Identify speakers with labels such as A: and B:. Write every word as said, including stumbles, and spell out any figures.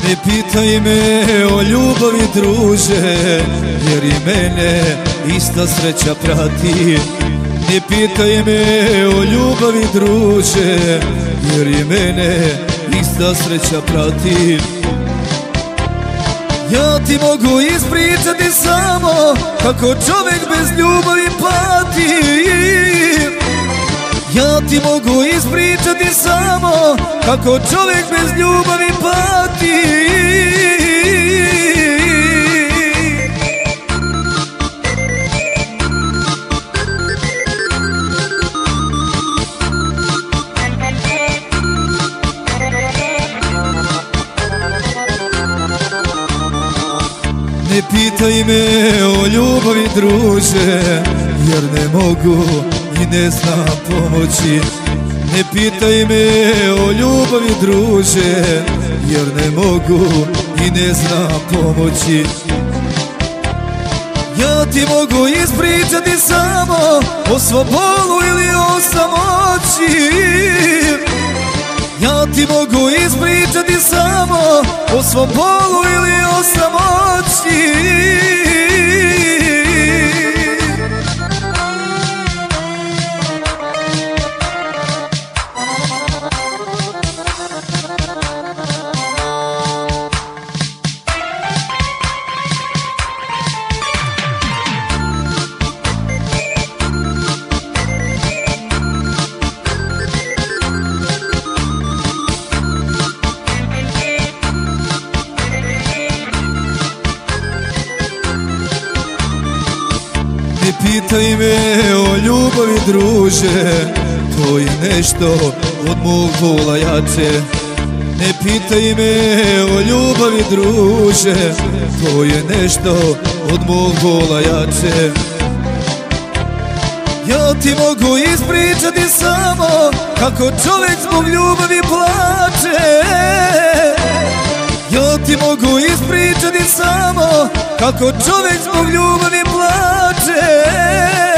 A: Ne pitaj me o ljubavi, druže, jer i mene ista sreća prati. Ne pitaj me o ljubavi, druže, jer i mene ista sreća prati. Ja ti mogu ispričati samo kako čovjek bez ljubavi pati. Ja ti mogu ispričati samo kako čovjek bez ljubavi pati. Ne pitaj me o ljubavi, druže, jer ne mogu i ne znam pomoći. Ne pitaj me o ljubavi, druže, jer ne mogu i ne znam pomoći. Ja ti mogu ispričati samo o svom bolu ili o samoći. Ja ti mogu ispričati samo o svom bolu ili o samoći. Ne pitaj me o ljubavi, druže, to je nešto od mog vola jače. Ne pitaj me o ljubavi, druže, to je nešto od mog vola jače. Ja ti mogu ispričati samo kako čovjek zbog ljubavi plače. Ja ti mogu ispričati samo kako čovjek zbog ljubavi plače.